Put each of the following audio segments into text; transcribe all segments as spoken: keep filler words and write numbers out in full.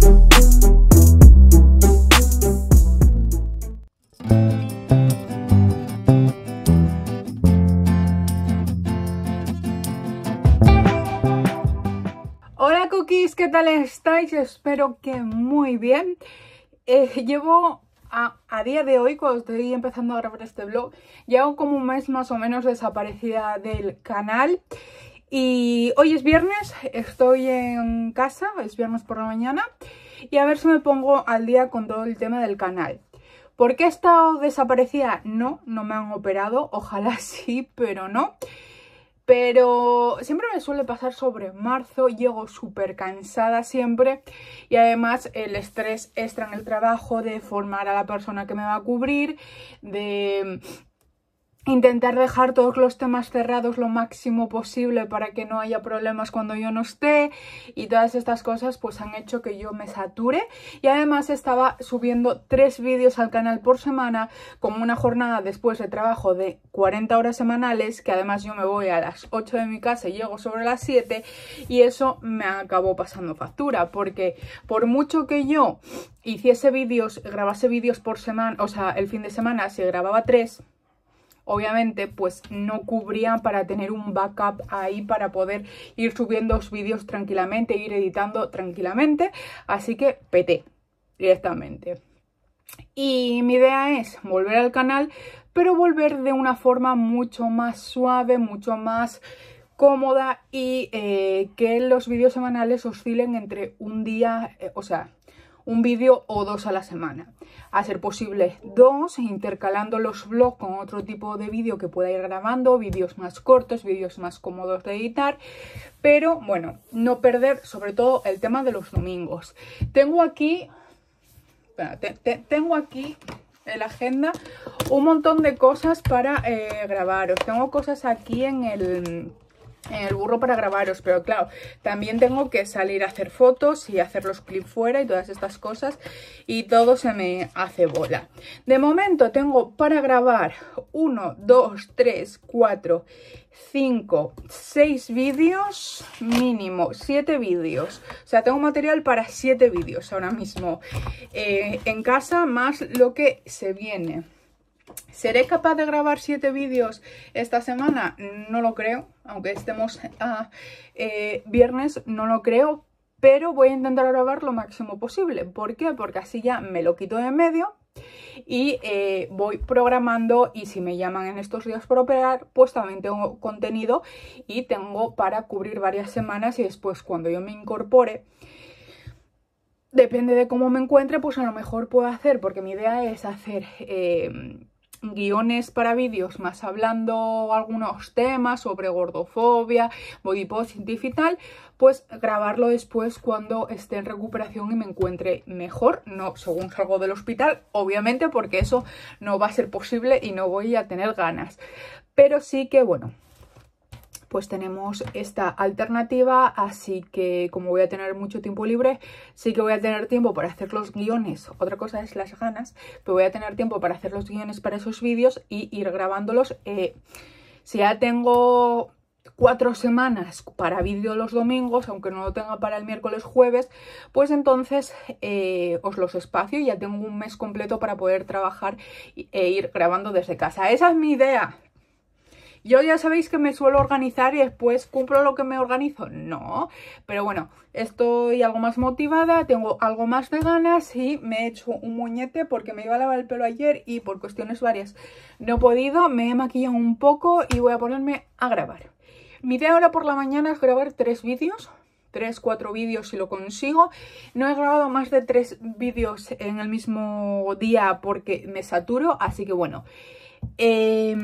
Hola cookies, ¿qué tal estáis? Espero que muy bien. Eh, llevo a, a día de hoy, cuando estoy empezando a grabar este vlog, llevo como un mes más o menos desaparecida del canal. Y hoy es viernes, estoy en casa, es viernes por la mañana, y a ver si me pongo al día con todo el tema del canal. ¿Por qué he estado desaparecida? No, no me han operado, ojalá sí, pero no. Pero siempre me suele pasar sobre marzo, llego súper cansada siempre y además el estrés extra en el trabajo de formar a la persona que me va a cubrir, de intentar dejar todos los temas cerrados lo máximo posible para que no haya problemas cuando yo no esté, y todas estas cosas pues han hecho que yo me sature. Y además estaba subiendo tres vídeos al canal por semana, con una jornada después de trabajo de cuarenta horas semanales, que además yo me voy a las ocho de mi casa y llego sobre las siete, y eso me acabó pasando factura, porque por mucho que yo hiciese vídeos, grabase vídeos por semana, o sea, el fin de semana, si grababa tres, obviamente pues no cubría para tener un backup ahí para poder ir subiendo los vídeos tranquilamente, ir editando tranquilamente, así que peté directamente. Y mi idea es volver al canal, pero volver de una forma mucho más suave, mucho más cómoda, y eh, que los vídeos semanales oscilen entre un día, eh, o sea, un vídeo o dos a la semana. A ser posible dos, intercalando los vlogs con otro tipo de vídeo que pueda ir grabando, vídeos más cortos, vídeos más cómodos de editar, pero bueno, no perder sobre todo el tema de los domingos. Tengo aquí, espera, te, te, tengo aquí en la agenda un montón de cosas para eh, grabaros. Tengo cosas aquí en el... en el burro para grabaros, pero claro, también tengo que salir a hacer fotos y hacer los clips fuera y todas estas cosas, y todo se me hace bola. De momento tengo para grabar uno, dos, tres, cuatro, cinco, seis vídeos, mínimo siete vídeos. O sea, tengo material para siete vídeos ahora mismo eh, en casa, más lo que se viene. ¿Seré capaz de grabar siete vídeos esta semana? No lo creo, aunque estemos a eh, viernes, no lo creo, pero voy a intentar grabar lo máximo posible. ¿Por qué? Porque así ya me lo quito de en medio y eh, voy programando, y si me llaman en estos días por operar, pues también tengo contenido y tengo para cubrir varias semanas, y después cuando yo me incorpore, depende de cómo me encuentre, pues a lo mejor puedo hacer, porque mi idea es hacer Eh, guiones para vídeos más hablando algunos temas sobre gordofobia, body positive y tal, pues grabarlo después cuando esté en recuperación y me encuentre mejor, no según salgo del hospital, obviamente, porque eso no va a ser posible y no voy a tener ganas. Pero sí que bueno, pues tenemos esta alternativa, así que como voy a tener mucho tiempo libre, sí que voy a tener tiempo para hacer los guiones. Otra cosa es las ganas, pero voy a tener tiempo para hacer los guiones para esos vídeos y ir grabándolos. Eh, si ya tengo cuatro semanas para vídeo los domingos, aunque no lo tenga para el miércoles jueves, pues entonces eh, os los espacio y ya tengo un mes completo para poder trabajar e ir grabando desde casa. Esa es mi idea. Yo ya sabéis que me suelo organizar y después cumplo lo que me organizo. No, pero bueno, estoy algo más motivada, tengo algo más de ganas y me he hecho un moñete porque me iba a lavar el pelo ayer y por cuestiones varias no he podido. Me he maquillado un poco y voy a ponerme a grabar. Mi idea ahora por la mañana es grabar tres vídeos. tres, cuatro vídeos si lo consigo. No he grabado más de tres vídeos en el mismo día porque me saturo, así que bueno. Eh...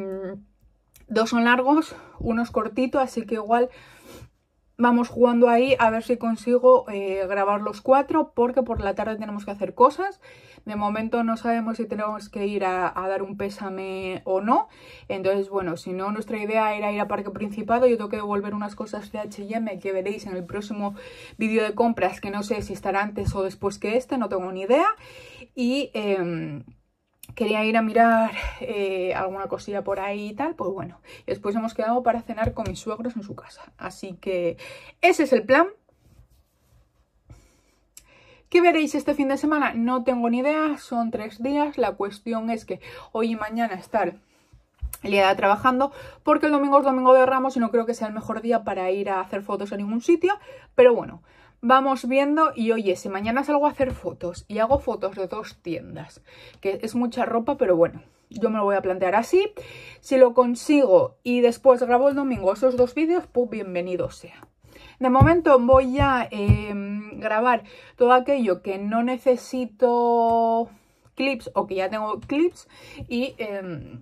Dos son largos, uno es cortito, así que igual vamos jugando ahí a ver si consigo eh, grabar los cuatro, porque por la tarde tenemos que hacer cosas. De momento no sabemos si tenemos que ir a, a dar un pésame o no. Entonces, bueno, si no, nuestra idea era ir a Parque Principado. Yo tengo que devolver unas cosas de H y M que veréis en el próximo vídeo de compras, que no sé si estará antes o después que este, no tengo ni idea. Y Eh, quería ir a mirar eh, alguna cosilla por ahí y tal, pues bueno. Después hemos quedado para cenar con mis suegros en su casa. Así que ese es el plan. ¿Qué veréis este fin de semana? No tengo ni idea, son tres días. La cuestión es que hoy y mañana estar liada trabajando, porque el domingo es domingo de Ramos y no creo que sea el mejor día para ir a hacer fotos a ningún sitio. Pero bueno, vamos viendo. Y oye, si mañana salgo a hacer fotos y hago fotos de dos tiendas, que es mucha ropa, pero bueno, yo me lo voy a plantear así. Si lo consigo y después grabo el domingo esos dos vídeos, pues bienvenido sea. De momento voy a eh, grabar todo aquello que no necesito clips o que ya tengo clips y eh,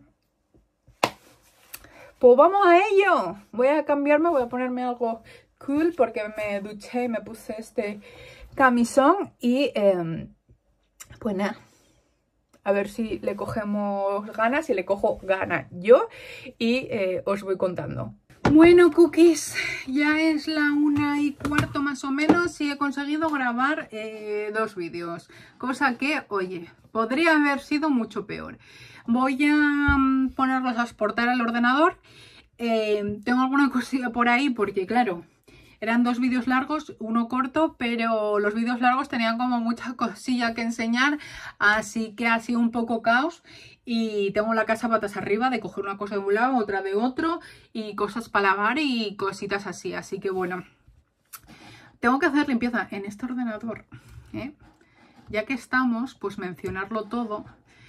pues vamos a ello. Voy a cambiarme, voy a ponerme algo cool porque me duché y me puse este camisón y eh, pues nada. A ver si le cogemos ganas, si le cojo ganas yo y eh, os voy contando. Bueno, cookies, ya es la una y cuarto más o menos y he conseguido grabar eh, dos vídeos. Cosa que, oye, podría haber sido mucho peor. Voy a um, ponerlos a exportar al ordenador. Eh, tengo alguna cosilla por ahí porque, claro, eran dos vídeos largos, uno corto, pero los vídeos largos tenían como mucha cosilla que enseñar, así que ha sido un poco caos. Y tengo la casa patas arriba de coger una cosa de un lado, otra de otro, y cosas para lavar y cositas así. Así que bueno, tengo que hacer limpieza en este ordenador, ¿eh? Ya que estamos, pues mencionarlo todo.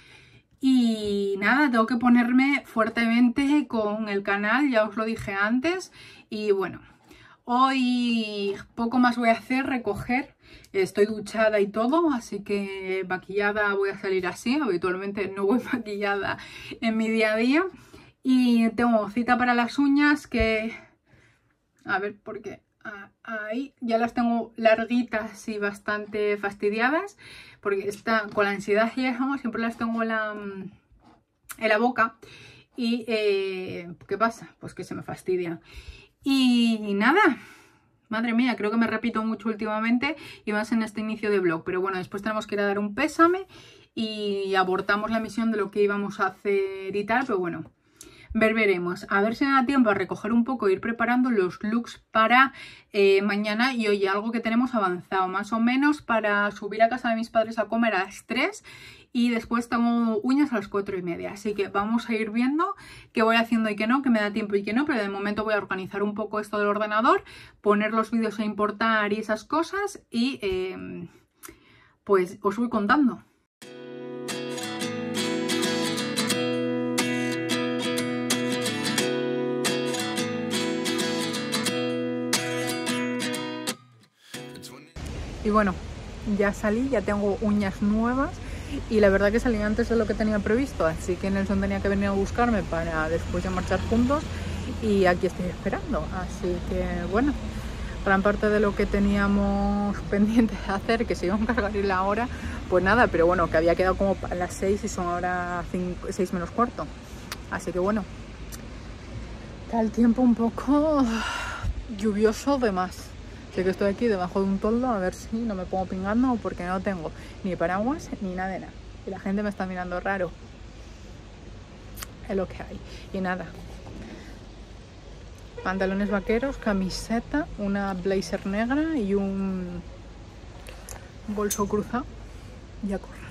Y nada, tengo que ponerme fuertemente con el canal, ya os lo dije antes. Y bueno, hoy poco más voy a hacer, recoger. Estoy duchada y todo, así que maquillada voy a salir así. Habitualmente no voy maquillada en mi día a día. Y tengo cita para las uñas que... A ver, porque ahí ya las tengo larguitas y bastante fastidiadas. Porque está, con la ansiedad y eso, siempre las tengo en la, en la boca. Y eh, ¿qué pasa? Pues que se me fastidia. Y nada... Madre mía, creo que me repito mucho últimamente y más en este inicio de vlog. Pero bueno, después tenemos que ir a dar un pésame y abortamos la misión de lo que íbamos a hacer y tal. Pero bueno, ver veremos. A ver si me da tiempo a recoger un poco e ir preparando los looks para eh, mañana. Y oye, algo que tenemos avanzado más o menos para subir a casa de mis padres a comer a las tres. Y después tengo uñas a las cuatro y media. Así que vamos a ir viendo qué voy haciendo y qué no, que me da tiempo y qué no. Pero de momento voy a organizar un poco esto del ordenador, poner los vídeos a importar y esas cosas. Y eh, pues os voy contando. Y bueno, ya salí, ya tengo uñas nuevas. Y la verdad que salí antes de lo que tenía previsto, así que Nelson tenía que venir a buscarme para después de marchar juntos y aquí estoy esperando. Así que bueno, gran parte de lo que teníamos pendiente de hacer, que se iba a encargar y la hora, pues nada, pero bueno, que había quedado como a las seis y son ahora seis menos cuarto. Así que bueno, está el tiempo un poco lluvioso de más. Así que estoy aquí debajo de un toldo a ver si no me pongo pingando porque no tengo ni paraguas ni nada de nada. Y la gente me está mirando raro. Es lo que hay. Y nada. Pantalones vaqueros, camiseta, una blazer negra y un bolso cruzado. Y a correr.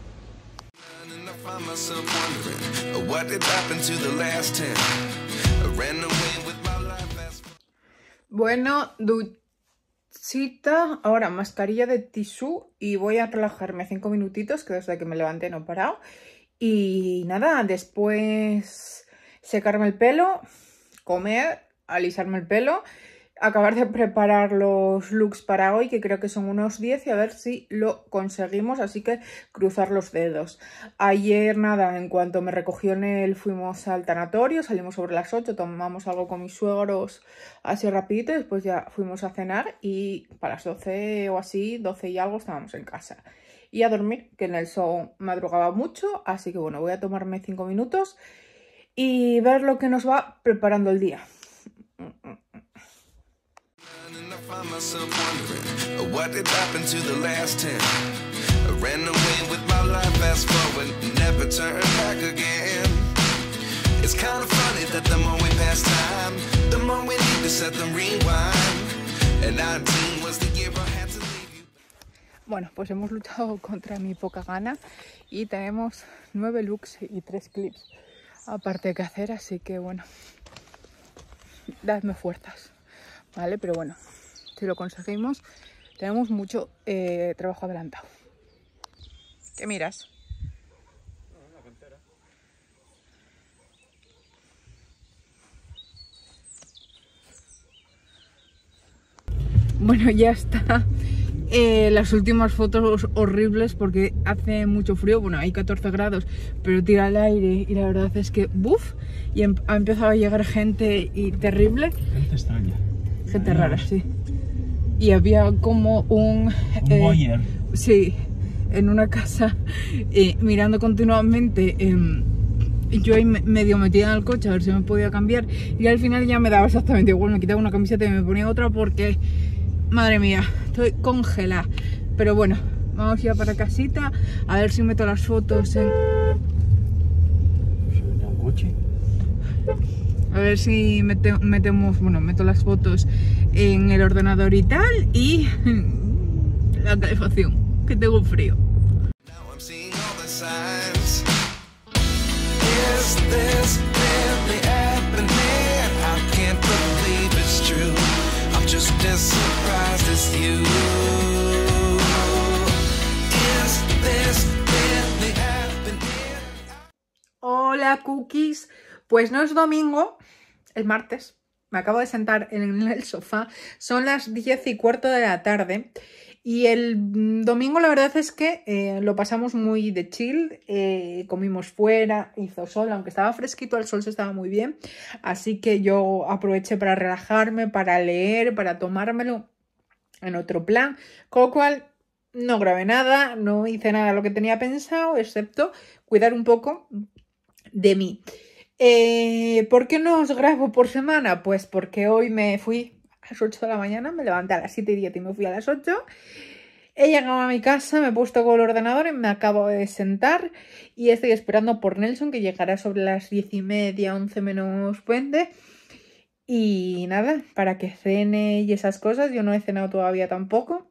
Bueno, du cita, ahora mascarilla de tisú y voy a relajarme cinco minutitos, que desde que me levanté no he parado. Y nada, después secarme el pelo, comer, alisarme el pelo, acabar de preparar los looks para hoy, que creo que son unos diez, y a ver si lo conseguimos, así que cruzar los dedos. Ayer nada, en cuanto me recogió Nel fuimos al tanatorio, salimos sobre las ocho, tomamos algo con mis suegros así rapidito, y después ya fuimos a cenar y para las doce o así, doce y algo estábamos en casa. Y a dormir, que Nelson madrugaba mucho, así que bueno, voy a tomarme cinco minutos y ver lo que nos va preparando el día. Find myself wondering what did happen to the last ten. I ran away with my life, fast forward, never turn back again. It's kind of funny that the more we pass time, the more we need to set the rewind. And nineteen was the year I had to leave you. Bueno, pues hemos luchado contra mi poca gana y tenemos nueve looks y tres clips aparte que hacer, así que bueno, dadme fuerzas, ¿vale? Pero bueno, si lo conseguimos, tenemos mucho eh, trabajo adelantado. ¿Qué miras? No, la cantera. Bueno, ya está. Eh, las últimas fotos horribles porque hace mucho frío. Bueno, hay catorce grados, pero tira el aire y la verdad es que ¡buf! Y em ha empezado a llegar gente y terrible. Gente extraña. Gente Adiós. Rara, sí. Y había como un... Un eh, boyer. Sí, en una casa eh, mirando continuamente. Eh, yo ahí medio metida en el coche a ver si me podía cambiar. Y al final ya me daba exactamente igual. Me quitaba una camiseta y me ponía otra porque... Madre mía, estoy congelada. Pero bueno, vamos ya para casita. A ver si meto las fotos en... ¿Un coche? A ver si mete, metemos, bueno, meto las fotos en el ordenador y tal. Y la calefacción, que tengo frío. Hola cookies, pues no es domingo, es martes. Me acabo de sentar en el sofá, son las diez y cuarto de la tarde. Y el domingo la verdad es que eh, lo pasamos muy de chill, eh, comimos fuera, hizo sol, aunque estaba fresquito, el sol se estaba muy bien. Así que yo aproveché para relajarme, para leer, para tomármelo en otro plan. Con lo cual no grabé nada, no hice nada de lo que tenía pensado, excepto cuidar un poco de mí. Eh, ¿Por qué no os grabo por semana? Pues porque hoy me fui... a las ocho de la mañana, me levanté a las siete y diez y me fui a las ocho. He llegado a mi casa, me he puesto con el ordenador y me acabo de sentar y estoy esperando por Nelson, que llegará sobre las diez y media, once menos veinte. Y nada, para que cene y esas cosas. Yo no he cenado todavía tampoco.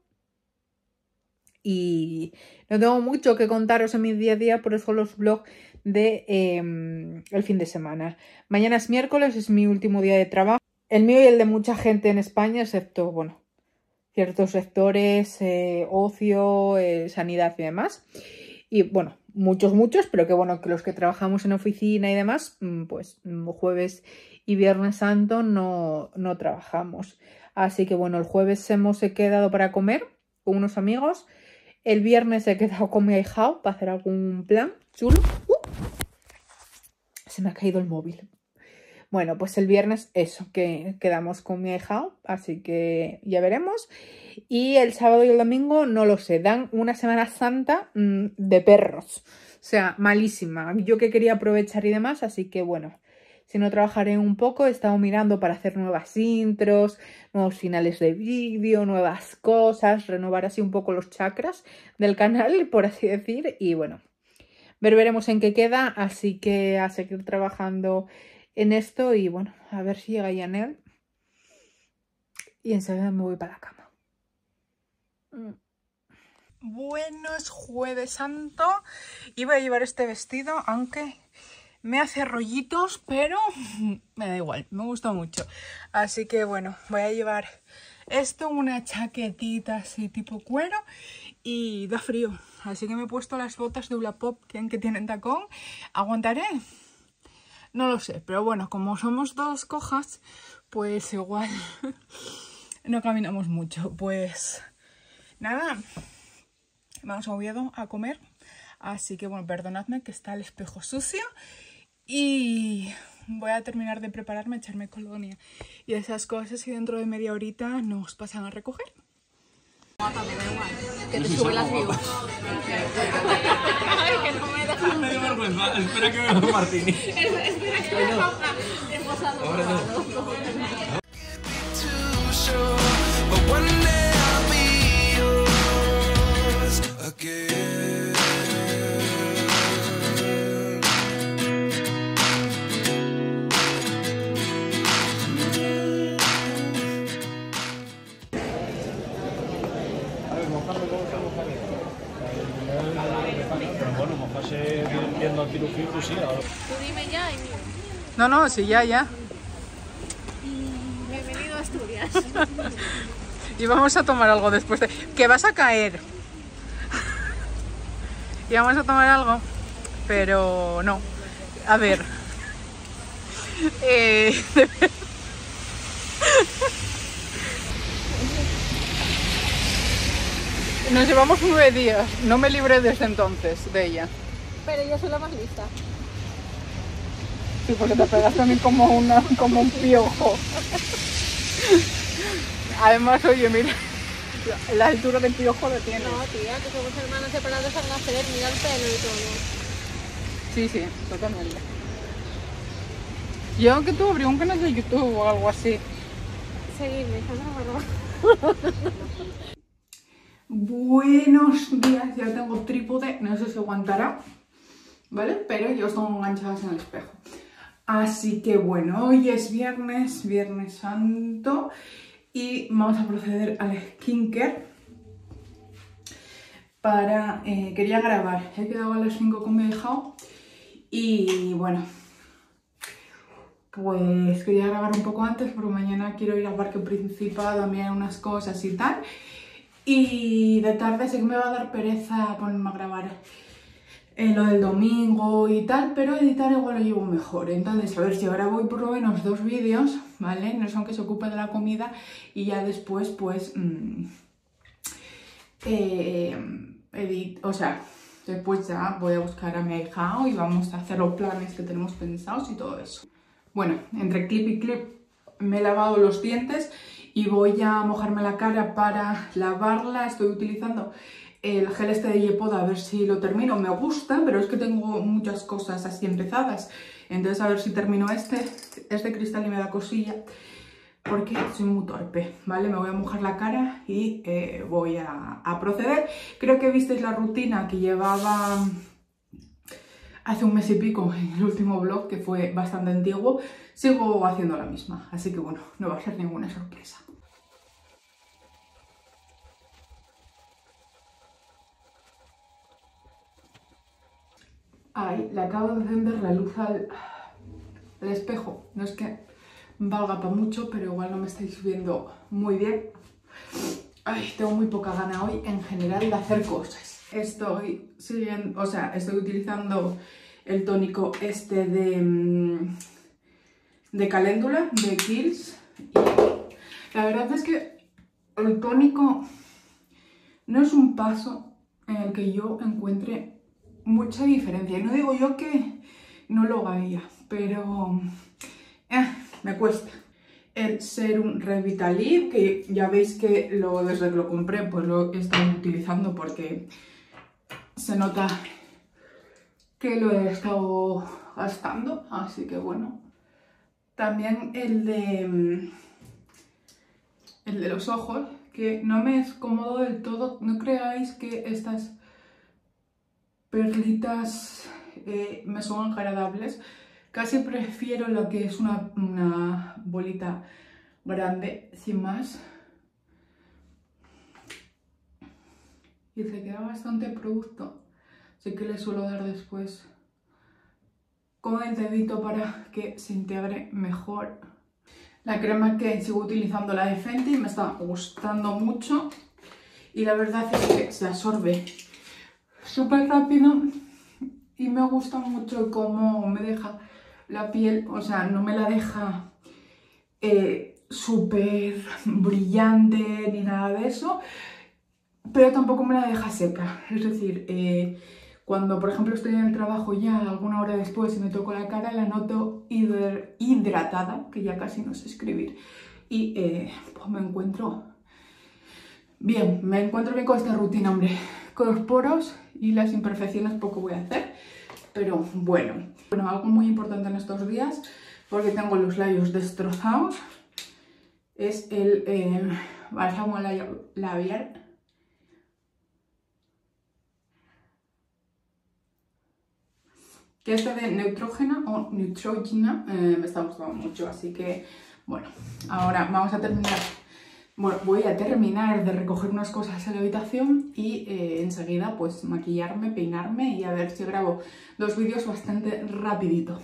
Y no tengo mucho que contaros en mi día a día, por eso los vlogs de eh, el fin de semana. Mañana es miércoles, es mi último día de trabajo. El mío y el de mucha gente en España, excepto, bueno, ciertos sectores, eh, ocio, eh, sanidad y demás. Y bueno, muchos, muchos, pero que bueno, que los que trabajamos en oficina y demás, pues jueves y viernes santo no, no trabajamos. Así que bueno, el jueves hemos quedado para comer con unos amigos. El viernes he quedado con mi ahijao para hacer algún plan chulo. Uh, se me ha caído el móvil. Bueno, pues el viernes eso, que quedamos con mi ahijao, así que ya veremos. Y el sábado y el domingo no lo sé, dan una Semana Santa mmm, de perros. O sea, malísima. Yo que quería aprovechar y demás, así que bueno, si no trabajaré un poco, he estado mirando para hacer nuevas intros, nuevos finales de vídeo, nuevas cosas, renovar así un poco los chakras del canal, por así decir. Y bueno, ver, veremos en qué queda, así que a seguir trabajando en esto y bueno, a ver si llega Yanel y enseguida me voy para la cama. Mm. Bueno, es Jueves Santo y voy a llevar este vestido, aunque me hace rollitos, pero me da igual, me gusta mucho. Así que bueno, voy a llevar esto, una chaquetita así tipo cuero y da frío. Así que me he puesto las botas de Wallapop que tienen tacón. ¿Aguantaré? No lo sé, pero bueno, como somos dos cojas, pues igual no caminamos mucho. Pues nada, vamos a Oviedo a comer. Así que bueno, perdonadme que está el espejo sucio. Y voy a terminar de prepararme, echarme colonia y esas cosas, y dentro de media horita nos pasan a recoger. Que te sube las views. Ay, que no me dejan. Me dio vergüenza. Espera que me lo Martini. Espera que me lo He Ahora no. A ver, mojarme, ¿cómo se moja? va a ser viendo el pirujín, pues sí, ahora. Tú dime ya y mira. No, no, sí, ya, ya. Bienvenido a Asturias. Y vamos a tomar algo después de... Que vas a caer. Y vamos a tomar algo, pero no. A ver. Eh... Nos llevamos nueve días. No me libré desde entonces de ella. Pero yo soy la más lista. Sí, porque te pegas también como, una, como un piojo. Además, oye, mira, la altura del piojo lo tiene. No, tía, que somos hermanos separados al nacer, mira el pelo y todo. Sí, sí, totalmente. Yo que tú abrí un canal de YouTube o algo así. Seguidme, Sandra Barba. Buenos días, ya tengo trípode, no sé si aguantará, ¿vale? Pero yo os tengo enganchadas en el espejo. Así que bueno, hoy es viernes, Viernes Santo, y vamos a proceder al skincare para... Eh, quería grabar, he quedado a las cinco como he dejado y bueno, pues quería grabar un poco antes porque mañana quiero ir al Parque Principado a mirar unas cosas y tal. Y de tarde sé que me va a dar pereza ponerme a grabar eh, lo del domingo y tal, pero editar igual lo llevo mejor. Entonces, a ver si ahora voy por lo menos dos vídeos, ¿vale? No son que se ocupe de la comida y ya después, pues, mmm, eh, edit, o sea, después ya voy a buscar a mi hija y vamos a hacer los planes que tenemos pensados y todo eso. Bueno, entre clip y clip me he lavado los dientes y voy a mojarme la cara para lavarla. Estoy utilizando el gel este de Yepoda a ver si lo termino. Me gusta, pero es que tengo muchas cosas así empezadas. Entonces a ver si termino este. Es de cristal y me da cosilla porque soy muy torpe, ¿vale? Me voy a mojar la cara y eh, voy a, a proceder. Creo que visteis la rutina que llevaba hace un mes y pico en el último vlog, que fue bastante antiguo. Sigo haciendo la misma, así que bueno, no va a ser ninguna sorpresa. Ay, le acabo de encender la luz al, al espejo. No es que valga para mucho, pero igual no me estáis viendo muy bien. Ay, tengo muy poca gana hoy en general de hacer cosas. Estoy siguiendo, o sea, estoy utilizando el tónico este de, de caléndula, de Kiehl's. Y la verdad es que el tónico no es un paso en el que yo encuentre mucha diferencia. Y no digo yo que no lo haría, pero eh, me cuesta. El Serum Revitaliv, que ya veis que lo, desde que lo compré pues lo he estado utilizando porque se nota que lo he estado gastando, así que bueno. También el de el de los ojos, que no me es cómodo del todo. No creáis que estas perlitas eh, me son agradables. Casi prefiero lo que es una, una bolita grande, sin más. Y se queda bastante producto. Así que le suelo dar después con el dedito para que se integre mejor. La crema que sigo utilizando, la de Fenty, me está gustando mucho. Y la verdad es que se absorbe súper rápido. Y me gusta mucho cómo me deja la piel, o sea, no me la deja eh, súper brillante ni nada de eso, pero tampoco me la deja seca. Es decir, eh, cuando por ejemplo estoy en el trabajo ya alguna hora después y me toco la cara, la noto hidratada, que ya casi no sé escribir, y eh, pues me encuentro bien, me encuentro bien con esta rutina, hombre. Con los poros y las imperfecciones poco voy a hacer, pero bueno. Bueno, algo muy importante en estos días, porque tengo los labios destrozados, es el eh, bálsamo labial. Que este de Neutrogena o Neutrogena eh, me está gustando mucho, así que bueno, ahora vamos a terminar Bueno, voy a terminar de recoger unas cosas en la habitación y eh, enseguida pues maquillarme, peinarme y a ver si grabo dos vídeos bastante rapidito.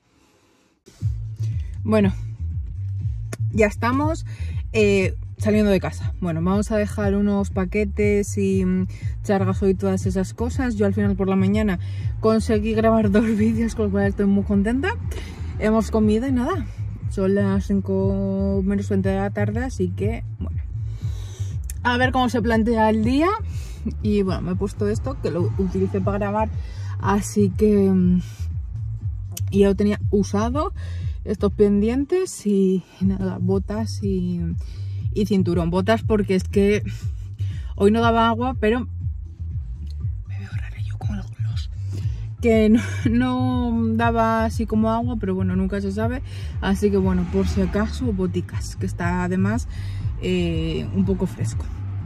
Bueno, ya estamos eh, saliendo de casa. Bueno, vamos a dejar unos paquetes y um, chargas y todas esas cosas. Yo al final por la mañana conseguí grabar dos vídeos, con lo cual estoy muy contenta. Hemos comido y nada. Son las cinco menos veinte de la tarde, así que, bueno, a ver cómo se plantea el día. Y bueno, me he puesto esto, que lo utilicé para grabar, así que ya lo tenía usado, estos pendientes y, y nada, botas y, y cinturón. Botas porque es que hoy no daba agua, pero me veo rara yo con el gloss. Que no, no daba así como agua, pero bueno, nunca se sabe. Así que bueno, por si acaso, boticas, que está además eh, un poco fresco.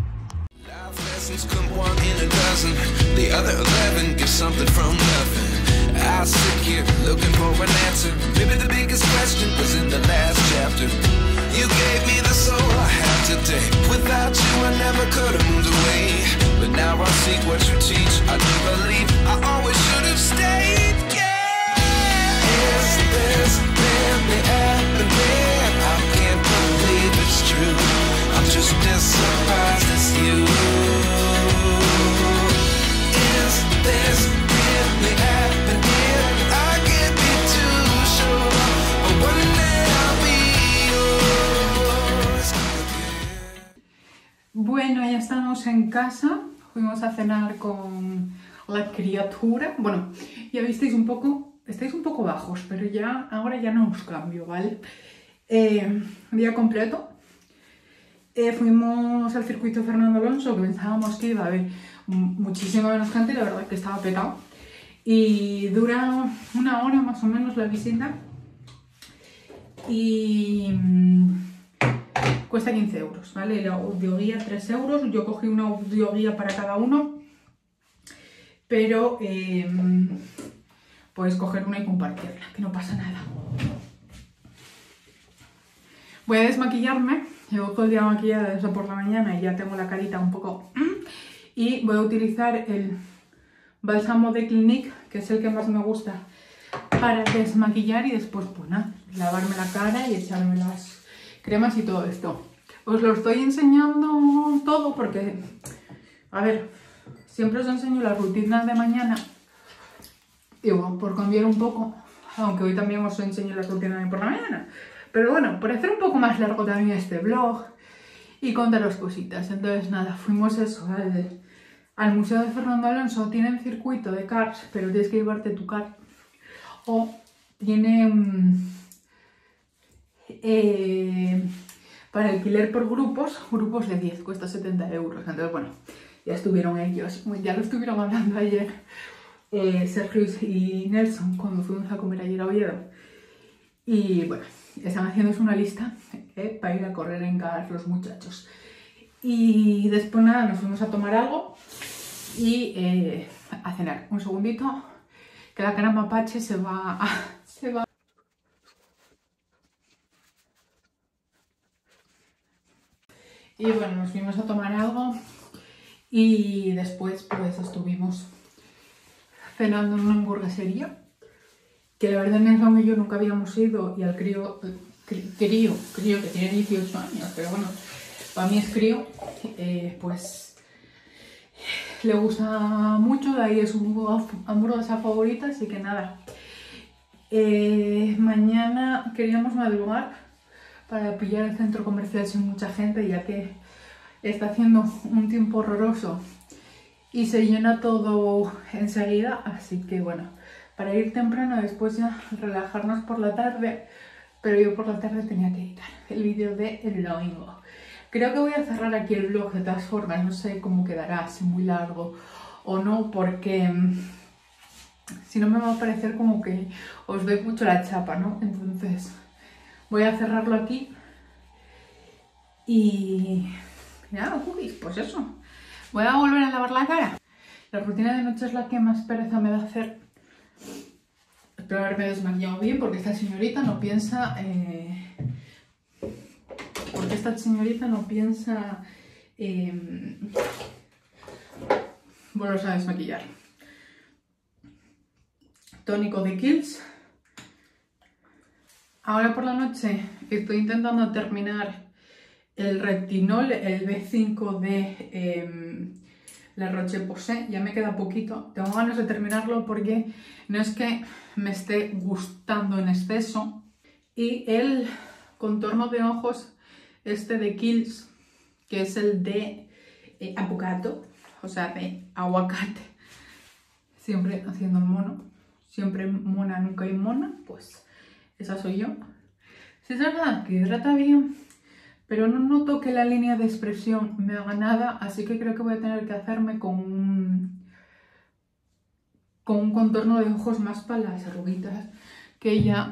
Now I seek what you teach. I do believe I always should have stayed. Yeah. Is this really happening? I can't believe it's true. I'm just as surprised as you. Is this really happening? I can't be too sure. But one day I'll be yours. Bueno, ya estamos en casa. Fuimos a cenar con la criatura. Bueno, ya visteis un poco, estáis un poco bajos, pero ya, ahora ya no os cambio, ¿vale? Eh, día completo. Eh, fuimos al circuito Fernando Alonso, que pensábamos que iba a haber muchísima menos gente, la verdad que estaba petado. Y dura una hora más o menos la visita. Y cuesta quince euros, ¿vale? La audioguía tres euros, yo cogí una audioguía para cada uno, pero eh, puedes coger una y compartirla, que no pasa nada. Voy a desmaquillarme, llevo todo el día maquillada desde por la mañana y ya tengo la carita un poco... Y voy a utilizar el bálsamo de Clinique, que es el que más me gusta, para desmaquillar y después, pues nada, lavarme la cara y echarme las cremas y todo esto. Os lo estoy enseñando todo porque, a ver, siempre os enseño las rutinas de mañana. Y bueno, por cambiar un poco, aunque hoy también os enseño las rutinas de por la mañana. Pero bueno, por hacer un poco más largo también este vlog y contaros cositas. Entonces nada, fuimos eso, al, al Museo de Fernando Alonso. Tienen circuito de cars, pero tienes que llevarte tu car. O tiene... Um, Eh, para alquiler por grupos, grupos de diez, cuesta setenta euros. Entonces, bueno, ya estuvieron ellos, ya lo estuvieron hablando ayer eh, Sergio y Nelson cuando fuimos a comer ayer a Oviedo. Y bueno, están haciéndose una lista eh, para ir a correr en cars los muchachos. Y después nada, nos fuimos a tomar algo y eh, a cenar. Un segundito, que la cara mapache se va a... Se va Y bueno, nos fuimos a tomar algo y después pues estuvimos cenando en una hamburguesería, que la verdad Nelson y yo nunca habíamos ido, y al crío, crío, crío que tiene dieciocho años, pero bueno, para mí es crío, eh, pues le gusta mucho, de ahí es su hamburguesa favorita, así que nada. Eh, mañana queríamos madrugar para pillar el centro comercial sin mucha gente, ya que está haciendo un tiempo horroroso y se llena todo enseguida, así que bueno, para ir temprano, después ya relajarnos por la tarde, pero yo por la tarde tenía que editar el vídeo del domingo. Creo que voy a cerrar aquí el vlog de todas formas, no sé cómo quedará, si muy largo o no, porque si no me va a parecer como que os doy mucho la chapa, ¿no? Entonces voy a cerrarlo aquí y nada, cookies, pues eso. Voy a volver a lavar la cara. La rutina de noche es la que más pereza me da hacer. Espero haberme desmaquillado bien porque esta señorita no piensa eh, porque esta señorita no piensa eh, volverse a desmaquillar. Tónico de Kiehl's. Ahora por la noche estoy intentando terminar el retinol, el B cinco de eh, La Roche-Posay. Ya me queda poquito. Tengo ganas de terminarlo porque no es que me esté gustando en exceso. Y el contorno de ojos este de Kiehl's, que es el de eh, avocado, o sea, de aguacate. Siempre haciendo el mono. Siempre mona, nunca hay mona, pues esa soy yo. Sí, es verdad que hidrata bien, pero no noto que la línea de expresión me haga nada, así que creo que voy a tener que hacerme con un, con un contorno de ojos más para las arruguitas que ya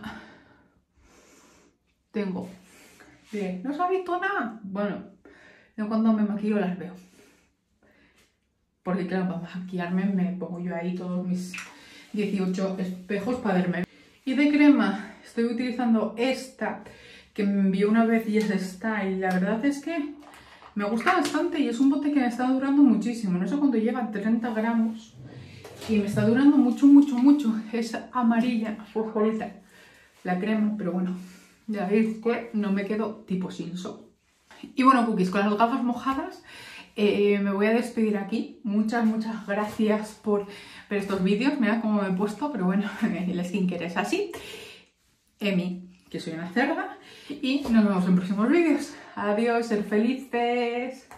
tengo. Bien, ¿no os ha visto nada? Bueno, yo cuando me maquillo las veo. Porque claro, para maquillarme me pongo yo ahí todos mis dieciocho espejos para verme. Y de crema estoy utilizando esta que me envió una vez y es de Style. La verdad es que me gusta bastante y es un bote que me está durando muchísimo. No sé cuánto lleva, treinta gramos. Y me está durando mucho, mucho, mucho. Es amarilla, fosforita la crema, pero bueno, ya veis que no me quedo tipo Simpson. Y bueno, cookies, con las gafas mojadas Eh, me voy a despedir aquí. Muchas, muchas gracias por ver estos vídeos. Mira cómo me he puesto, pero bueno, el skincare es así. Emi, que soy una cerda. Y nos vemos en próximos vídeos. Adiós, ser felices.